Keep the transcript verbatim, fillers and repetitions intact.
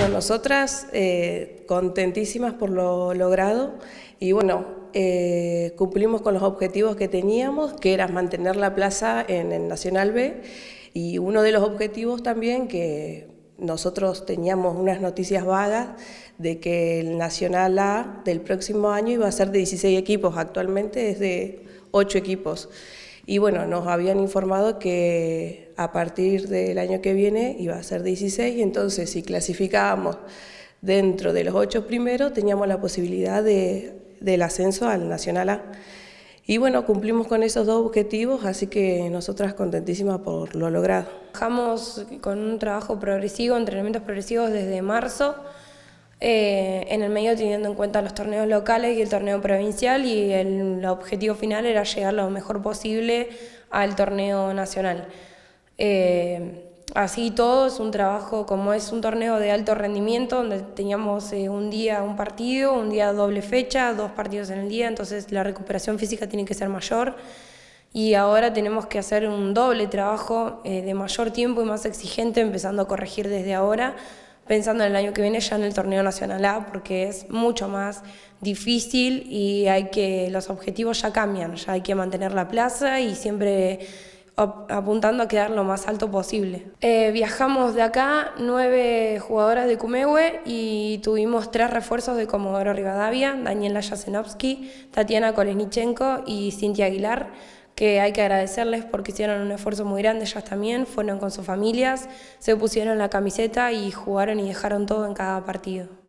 Bueno, nosotras eh, contentísimas por lo logrado y bueno, eh, cumplimos con los objetivos que teníamos, que era mantener la plaza en el Nacional B, y uno de los objetivos también que nosotros teníamos unas noticias vagas de que el Nacional A del próximo año iba a ser de dieciséis equipos, actualmente es de ocho equipos. Y bueno, nos habían informado que a partir del año que viene iba a ser dieciséis, y entonces si clasificábamos dentro de los ocho primeros teníamos la posibilidad de, del ascenso al Nacional A. Y bueno, cumplimos con esos dos objetivos, así que nosotras contentísimas por lo logrado. Trabajamos con un trabajo progresivo, entrenamientos progresivos desde marzo, eh, en el medio teniendo en cuenta los torneos locales y el torneo provincial, y el, el objetivo final era llegar lo mejor posible al torneo nacional. Eh, así todo es un trabajo, como es un torneo de alto rendimiento, donde teníamos eh, un día un partido, un día doble fecha, dos partidos en el día, entonces la recuperación física tiene que ser mayor. Y ahora tenemos que hacer un doble trabajo eh, de mayor tiempo y más exigente, empezando a corregir desde ahora, pensando en el año que viene ya en el torneo nacional A, porque es mucho más difícil y hay que, los objetivos ya cambian, ya hay que mantener la plaza y siempre apuntando a quedar lo más alto posible. Eh, viajamos de acá nueve jugadoras de Kumehue y tuvimos tres refuerzos de Comodoro Rivadavia: Daniela Yasenovsky, Tatiana Kolesnichenko y Cintia Aguilar, que hay que agradecerles porque hicieron un esfuerzo muy grande. Ellas también fueron con sus familias, se pusieron la camiseta y jugaron y dejaron todo en cada partido.